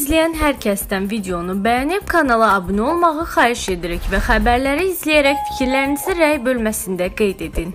izləyən hər kəsdən videonu bəyənib kanala abunə olmağı xahiş edirik və xəbərləri izləyərək fikirlərinizi rəy bölməsində qeyd edin.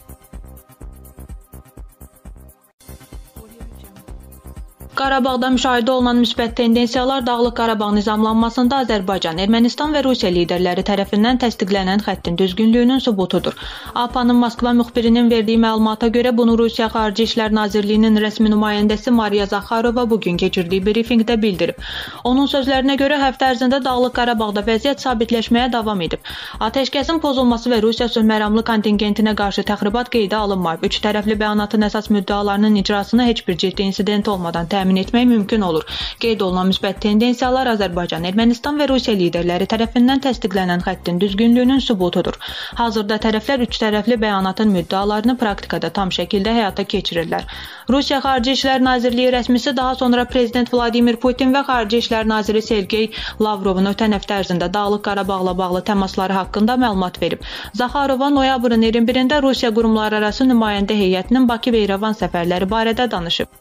Qarabağda müşahidə olunan müsbət tendensiyalar Dağlıq Qarabağ nizamlanmasında Azərbaycan, Ermənistan və Rusiya liderləri tərəfindən təsdiqlənən xəttin düzgünlüyünün sübutudur. APA'nın Moskva müxbirinin verdiyi məlumata görə bunu Rusiya Xarici İşlər Nazirliyinin rəsmi nümayəndəsi Mariya Zakharova bugün keçirdiyi brifinqdə bildirib. Onun sözlərinə görə həftə ərzində Dağlıq Qarabağda vəziyyət sabitləşməyə davam edib. Atəşkəsin pozulması və Rusiya sülhməramlı kontingentinə qarşı təxribat qeydə alınmayıb. Üç tərəfli bəyanatın əsas müddəalarının icrasına heç bir ciddi insident olmadan təmin etmək mümkün olur. Qeyd olunan müsbət tendensiyalar Azərbaycan, Ermənistan və Rusiya liderləri tərəfindən təsdiqlənən xəttin düzgünlüyünün sübutudur. Hazırda tərəflər üç tərəfli bəyanatın müddəalarını praktikada tam şəkildə həyata keçirirlər. Rusiya Xarici İşlər Nazirliyi rəsmisi daha sonra Prezident Vladimir Putin və Xarici İşlər Naziri Sergey Lavrovun ötən həftə ərzində Dağlıq Qarabağla bağlı təmasları haqqında məlumat verib. Zakharova noyabrın 21-də Rusiya qurumlararası nümayəndə heyətinin Bakı və İrəvan səfərləri barədə danışıb.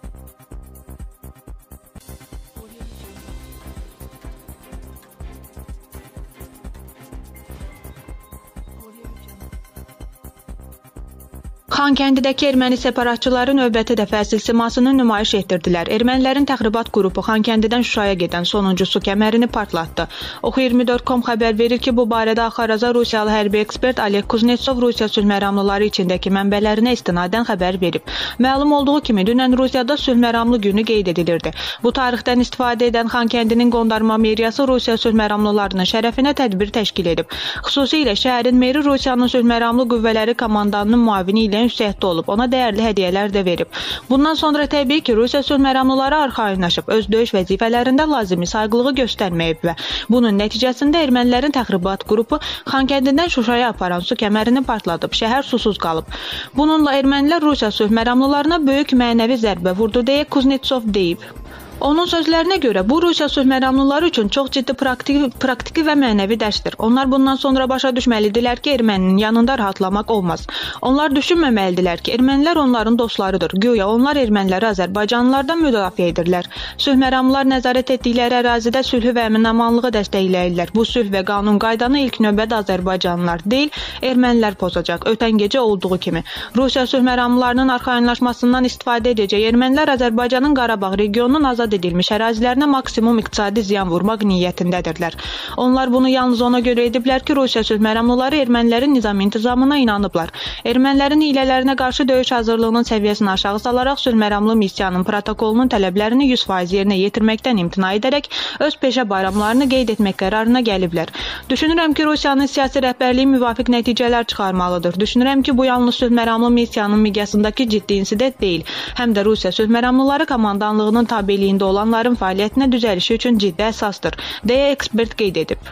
Xankəndidəki erməni separatçıları növbəti dəfə əsil simasını nümayiş etdirdilər. Ermənilərin təxribat qrupu Xankəndidən Şuşaya gedən sonuncu su kəmərini partlatdı. Oxu24.com xəbər verir ki, bu barədə Axaraza Rusiyalı hərbi ekspert Oleg Kuznetsov Rusiya sülhməramlıları içindəki mənbələrinə istinadən xəbər verib. Məlum olduğu kimi, dünən Rusiyada sülhməramlı günü qeyd edilirdi. Bu tarixdən istifadə edən Xankəndinin qondarma meriyası Rusiya sülhməramlılarının şərəfinə tədbir təşkil edib. Xüsusilə şəhərin meri Rusiyanın sülhməramlı qüvvələri komandanının müavini ilə ünsiyyətdə olub, ona dəyərli hədiyyələr də verib. Bundan sonra təbii ki, Rusiya sülhməramlıları arxayınlaşıb, öz döyüş vəzifələrində lazımi sayğılığı göstərməyib və bunun nəticəsində ermənilərin təxribat qrupu Xankəndidən Şuşaya aparan su kəmərini partladıb, şəhər susuz qalıb. Bununla ermənilər Rusiya sülhməramlılarına böyük mənəvi zərbə vurdu deyə Kuznetsov deyib. Onun sözlərinə görə, bu Rusiya sülhməramlıları üçün çox ciddi praktiki və mənəvi dərsdir. Onlar bundan sonra başa düşməlidirlər ki, erməninin yanında rahatlamaq olmaz. Onlar düşünməməlidirlər ki, ermənilər onların dostlarıdır. Güya onlar erməniləri Azərbaycanlılardan müdafiə edirlər. Sülhməramlılar nəzarət etdikləri ərazidə sülhü və əmin-amanlığı dəstəkləyirlər. Bu sülh və qanun qaydanı ilk növbədə Azərbaycanlılar deyil, ermənilər pozacaq. Ötən gecə olduğu kimi. Rusiya sülhməramlılarının arxayınlaşmasından istifadə edəcək ermənilər Azərbaycanın Qarabağ regionunun azad edilmiş ərazilərinə maksimum iqtisadi ziyan vurmaq niyyətindədirlər. Onlar bunu yalnız ona görə ediblər ki, Rusiya sülhməramlıları ermənilərin nizam-intizamına inanıblar. Ermənilərin hilələrinə qarşı döyüş hazırlığının səviyyəsini aşağı salaraq sülhməramlı missiyanın protokolunun tələblərini 100% yerinə yetirməkdən imtina edərək öz peşə bayramlarını qeyd etmək qərarına gəliblər. Düşünürəm ki, Rusiyanın siyasi rəhbərliyi müvafiq nəticələr çıxarmalıdır. Düşünürəm ki, bu yalnız sülhməramlı missiyanın miqyasındakı ciddi insident deyil, həm də Rusiya sülhməramlıları komandanlığının tabeliyində olanların fəaliyyətinə düzəlişi üçün ciddi əsasdır, deyə ekspert qeyd edib.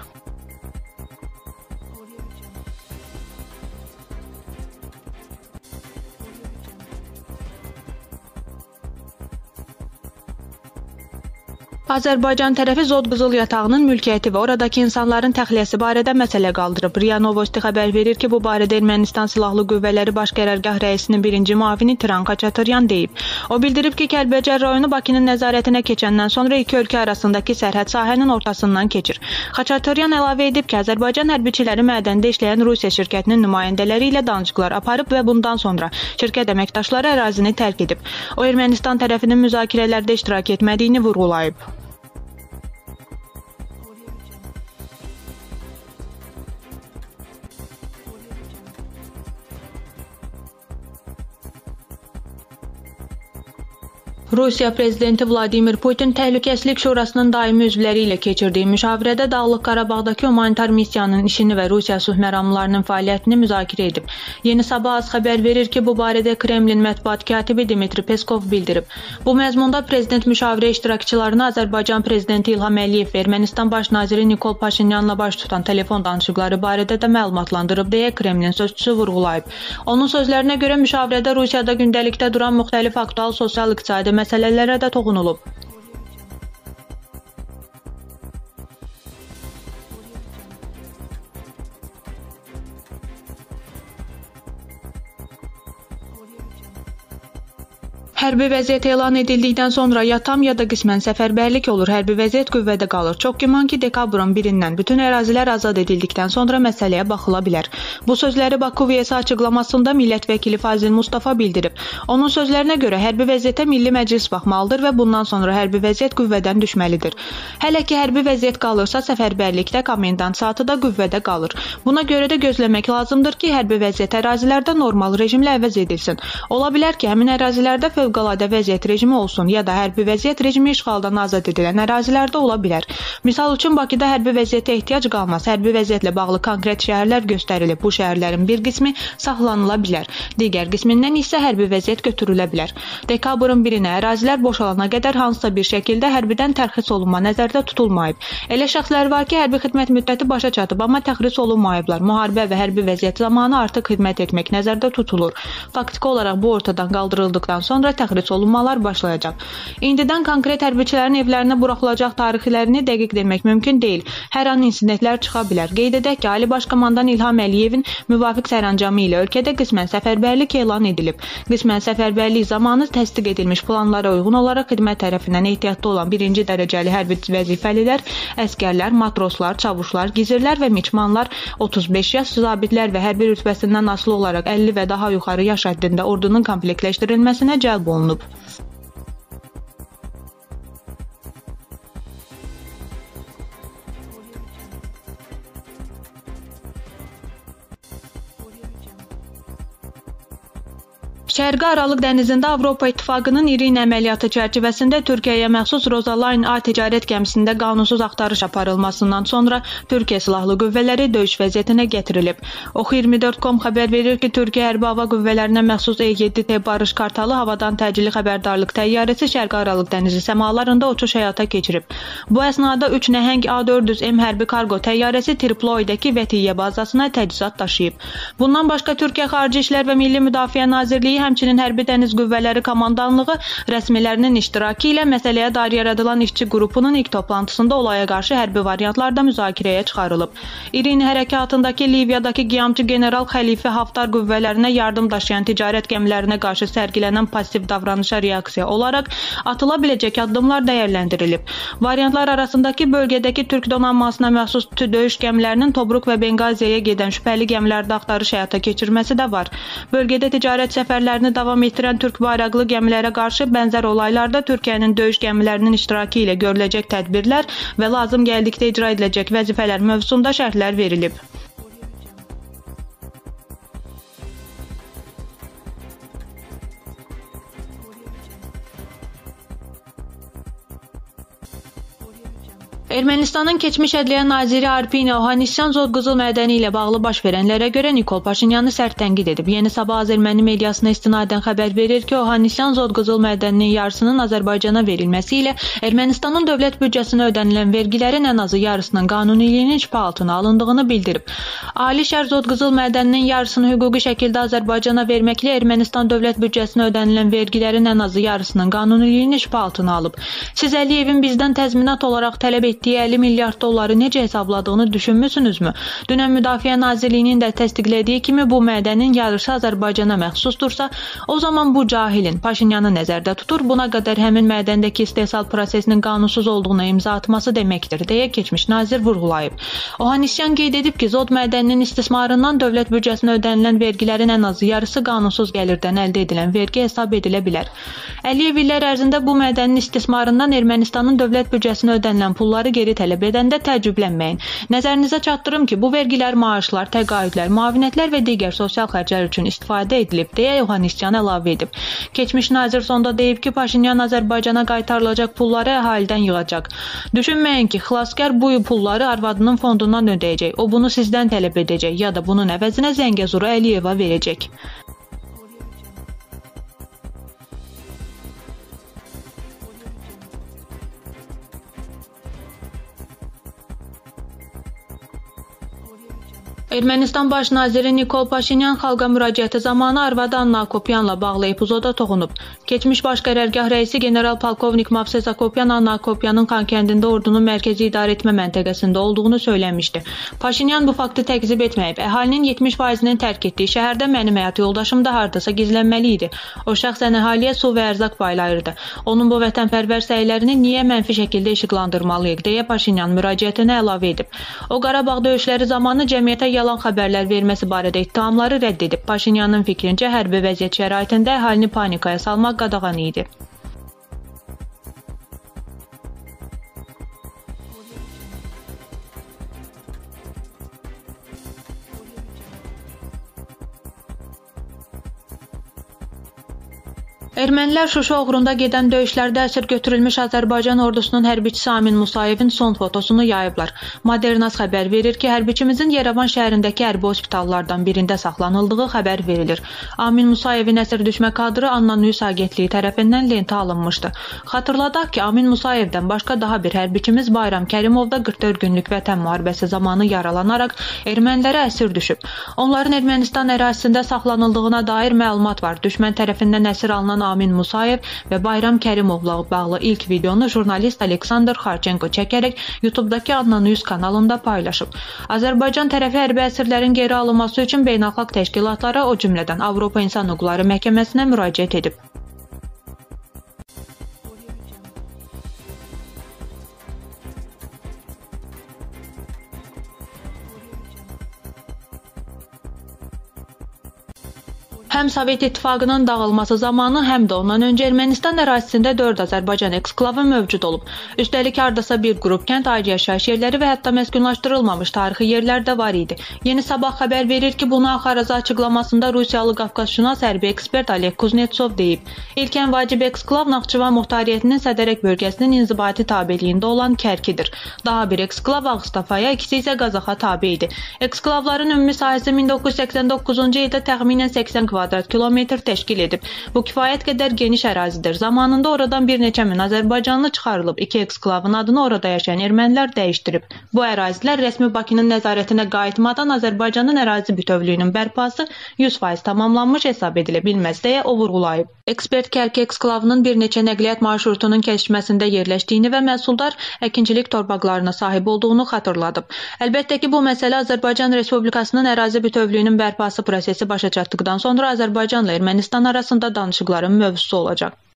Azərbaycan tərəfi Zod qızıl yatağının mülkiyyəti və oradakı insanların təxliyəsi barədə məsələ qaldırıb. RIA Novosti xəbər verir ki, bu barədə Ermənistan Silahlı Qüvvələri Baş Qərargah rəisinin birinci müavini Tiran Xaçatıryan deyib. O bildirib ki, Kəlbəcər rayonu Bakının nəzarətinə keçəndən sonra iki ölkə arasındakı sərhəd sahənin ortasından keçir. Xaçatıryan əlavə edib ki, Azərbaycan hərbiçiləri mədəndə işləyən Rusiya şirkətinin nümayəndələri ilə danışıqlar aparıb və bundan sonra şirkət əməkdaşları ərazini tərk edib. O, Ermənistan tərəfinin müzakirələrdə iştirak etmədiyini vurğulayıb. Rusiya prezidenti Vladimir Putin Təhlükəsizlik Şurasının daimi üzvləri ilə keçirdiyi müşavirədə Dağlıq Qarabağdakı humanitar missiyanın işini və Rusiya sülhməramlılarının fəaliyyətini müzakirə edib. Yeni Sabah az xəbər verir ki, bu barədə Kremlin mətbuat katibi Dmitri Peskov bildirib. Bu məzmunda prezident müşavirə iştirakçılarına Azərbaycan prezidenti İlham Əliyev və Ermənistan baş naziri Nikol Paşinyanla baş tutan telefon danışıqları barədə də məlumatlandırıb deyə Kremlin sözçüsü vurğulayıb. Onun sözlərinə görə müşavirədə Rusiyada gündəlikdə duran müxtəlif aktual sosial-iqtisadi məsələlərə də toxunulub. Hərbi vəziyyət elan edildikdən sonra ya tam ya da qismən səfərbərlik olur, hərbi vəziyyət qüvvədə qalır. Çox güman ki, dekabrın 1-dən bütün ərazilər azad edildikdən sonra məsələyə baxıla bilər. Bu sözləri Baku VS açıqlamasında millət vəkili Fazil Mustafa bildirib. Onun sözlərinə görə hərbi vəziyyətə Milli Məclis baxmalıdır və bundan sonra hərbi vəziyyət qüvvədən düşməlidir. Hələ ki, hərbi vəziyyət qalırsa, səfərbərlikdə komendant saatı da qüvvədə qalır. Buna görə də gözləmək lazımdır ki, hərbi vəziyyət ərazilərdə normal rejimlə əvəz edilsin. Ola bilər ki, həmin ərazilərdə fövqəladə vəziyyət rejimi olsun ya da hərbi vəziyyət rejimi işğaldan azad edilən ərazilərdə ola bilər. Misal üçün, Bakıda hərbi vəziyyətə ehtiyac qalmaz. Hərbi vəziyyətlə bağlı konkret şəhərlər göstərilib. Bu şəhərlərin bir qismi saxlanıla bilər. Digər qismindən isə hərbi vəziyyət götürülə bilər. Dekabrın 1-nə ərazilər boşalana qədər hansısa bir şəkildə hərbidən tərxis olunma nəzərdə tutulmayıb. Elə şəxslər var ki, hərbi xidmət müddəti başa çatıb, amma təxris olunmayıblar. Müharibə və hərbi vəziyyət zamanı artıq xidmət etmək nəzərdə tutulur. Faktiki olaraq bu ortadan qaldırıldıqdan sonra təxris olunmalar başlayacaq. İndidən konkret hərbiçilərin evlərinə buraxılacaq tarixlərini dəqiq demək mümkün deyil. Hər an insidentlər çıxa bilər. Qeyd edək ki, Ali Baş Komandan İlham Əliyevin müvafiq sərəncamı ilə ölkədə qismən səfərbərlik elan edilib. Qismən səfərbərlik zamanı təsdiq edilmiş planlara uyğun olaraq xidmət tərəfindən ehtiyatda olan 1-ci dərəcəli hərbi vəzifəlilər, əskərlər, matroslar, çavuşlar, gizirlər və miçmanlar, 35 yaş zabitlər və hərbi rütbəsindən asılı olaraq 50 və daha yuxarı yaş həddində ordunun komplektləşdirilməsinə cəlb olunub. Şərqi Aralıq dənizində Avropa İttifaqının İrin əməliyyatı çərçivəsində Türkiyəyə məxsus Roza Line A ticarət gəmisində qanunsuz axtarış aparılmasından sonra Türkiyə Silahlı Qüvvələri döyüş vəziyyətinə gətirilib. Oxu24.com xəbər verir ki, Türkiyə Hərbi Hava Qüvvələrinə məxsus E-7T Barış Kartalı havadan təcili xəbərdarlıq təyyarəsi Şərqi Aralıq dənizi səmalarında uçuş həyata keçirib. Bu əsnada 3 nəhəng A400M hərbi kargo təyyarəsi Triploidəki Vətiyyə bazasına təchizat daşıyıb. Bundan başqa Türkiyə Xarici İşlər və Milli Müdafiə Nazirliyi həmçinin Hərbi Dəniz Qüvvələri Komandanlığı rəsmilərinin iştirakı ilə məsələyə dair yaradılan işçi qrupunun ilk toplantısında olaya qarşı hərbi variantlarda müzakirəyə çıxarılıb. İrin hərəkatındakı Liviyadakı qiyamçı general Xəlifə Haftar qüvvələrinə yardım daşıyan ticarət gəmilərinə qarşı sərgilənən pasiv davranışa reaksiya olaraq atıla biləcək addımlar dəyərləndirilib. Variantlar arasındakı bölgədəki Türk donanmasına məxsus döyüş gəmilərinin Tobruk və Benqaziyə gedən şübhəli gəmilərdə axtarış həyata keçirməsi də var. Bölgədə ticarət səfərlərini davam etdirən Türk bayraqlı gəmilərə qarşı bənzər olaylarda Türkiyənin döyüş gəmilərinin iştirakı ilə görüləcək tədbirlər və lazım gəldikdə icra ediləcək vəzifələr mövzusunda şərhlər verilib. Ermənistanın keçmiş ədliyyə naziri Arpin Ohannisyan Zodqızıl mədəni ilə bağlı baş verənlərə görə Nikol Paşinyanı sərt tənqid edib. Yeni Sabah Azərməni mediasına istinadən xəbər verir ki, Ohannisyan Zodqızıl mədəninin yarısının Azərbaycana verilməsi ilə Ermənistanın dövlət büdcəsinə ödənilən vergilərin ən azı yarısının qanuniliyinin şübhə altına alındığını bildirib. Ali Şər Zodqızıl mədəninin yarısını hüquqi şəkildə Azərbaycana verməklə Ermənistan dövlət büdcəsinə ödənilən vergilərin ən azı yarısının qanuniliyini şübhə altına alıb. Siz Əliyevin bizdən təzminat olaraq tələb etdiyi 50 milyard dolları necə hesabladığını düşünmüsünüzmü? Dünən Müdafiə Nazirliyinin də təsdiqlədiyi kimi bu mədənin yarısı Azərbaycana məxsusdursa, o zaman bu cahilin Paşinyanı nəzərdə tutur, buna qədər həmin mədəndəki istehsal prosesinin qanunsuz olduğuna imza atması deməkdir, deyə keçmiş nazir vurğulayıb. Ohannisyan qeyd edib ki, Zod mədəninin istismarından dövlət büdcəsinə ödənilən vergilərin ən azı yarısı qanunsuz gəlirdən əldə edilən vergi hesab edilə bilər. Əliyev illər ərzində bu mədənin istismarından Ermənistanın dövlət büdcəsinə ödənilən pulları geri tələb edəndə təəccüblənməyin. Nəzərinizə çatdırım ki, bu vergilər maaşlar, təqaüdlər, müavinətlər və digər sosial xərclər üçün istifadə edilib, deyə Ohannisyan əlavə edib. Keçmiş nazir sonda deyib ki, Paşinyan Azərbaycana qaytarılacaq pulları əhalidən yığacaq. Düşünməyin ki, xilaskar bu pulları arvadının fondundan ödəyəcək. O bunu sizdən tələb edəcək ya da bunun əvəzinə Zəngəzuru Əliyeva verəcək. Ermənistan baş naziri Nikol Paşinyan xalqa müraciəti zamanı arvadı Anna Akopyanla bağlı epizoda toxunub. Keçmiş baş qərargah rəisi general-polkovnik Mavses Akopyan Anna Akopyanın Xankəndində ordunun mərkəzi idarə etmə məntəqəsində olduğunu söyləmişdi. Paşinyan bu faktı təkzib etməyib. Əhalinin 70%-nin tərk etdiyi şəhərdə mənim həyat yoldaşım da hardasa gizlənməli idi. O şəxsən əhaliyə su və ərzaq paylayırdı. Onun bu vətənpərvər səylərini niyə mənfi şəkildə işıqlandırmalıyıq, deyə Paşinyan müraciətinə əlavə edib. O, Qarabağ döyüşləri zamanı cəmiyyətə yalan xəbərlər verməsi barədə ittihamları rədd edib. Paşinyanın fikrincə hərbi vəziyyət şəraitində əhalini panikaya salmaq qadağan idi. Ermənilər Şuşa uğrunda gedən döyüşlərdə əsir götürülmüş Azərbaycan ordusunun hərbiçisi Amin Musayevin son fotosunu yayıblar. Modernaz xəbər verir ki, hərbiçimizin Yerevan şəhərindəki hərbi hospitallardan birində saxlanıldığı xəbər verilir. Amin Musayevin əsir düşmə kadrı Anna News agentliyi tərəfindən lentə alınmışdı. Xatırladaq ki, Amin Musayevdən başqa daha bir hərbiçimiz Bayram Kərimov da 44 günlük vətən müharibəsi zamanı yaralanaraq ermənilərə əsir düşüb. Onların Ermənistan ərazisində saxlanıldığına dair məlumat var. Düşmən tərəfindən əsir alınan Amin Musayev və Bayram Kərimovla bağlı ilk videonu jurnalist Aleksandr Xarçenko çəkərək YouTube-dakı Anna News kanalında paylaşıb. Azərbaycan tərəfi hərbi əsirlərin geri alınması üçün beynəlxalq təşkilatlara, o cümlədən Avropa İnsan Hüquqları Məhkəməsinə müraciət edib. Həm Sovet İttifaqının dağılması zamanı, həm də ondan öncə Ermənistan ərazisində 4 Azərbaycan eksklavı mövcud olub. Üstəlik hardasa bir qrup kənd, ayrı yaşayış yerləri və hətta məskunlaşdırılmamış tarixi yerlər də var idi. Yeni Sabah xəbər verir ki, bunu Axaraza açıqlamasında Rusiyalı Qafqazşünas hərbi ekspert Oleg Kuznetsov deyib. İlk ən vacib eksklav Naxçıvan Muxtariyyətinin Sədərək bölgəsinin inzibati tabeliyində olan Kərkidir. Daha bir eksklav Ağustafaya, ikisi isə Qazaxa tabe idi. Eksklavların ümumi sahəsi 1989-cu ildə təxminən 80 kvadrat kilometr təşkil edib. Bu kifayət qədər geniş ərazidir. Zamanında oradan bir neçə min Azərbaycanlı çıxarılıb. İki eksklavın adını orada yaşayan ermənilər dəyişdirib. Bu ərazilər rəsmi Bakının nəzarətinə qayıtmadan Azərbaycanın ərazi bütövlüyünün bərpası 100% tamamlanmış hesab edilə bilməz deyə o vurğulayıb. Ekspert Kərki eksklavının bir neçə nəqliyyat marşrutunun kəşfməsində yerləşdiyini və məhsuldar əkinçilik torpaqlarına sahib olduğunu xatırladıb. Əlbəttə ki, bu məsələ Azərbaycan Respublikasının ərazi bütövlüyünün bərpası prosesi başa çatdıqdan sonra Azərbaycanla Ermənistan arasında danışıqların mövzusu olacaq.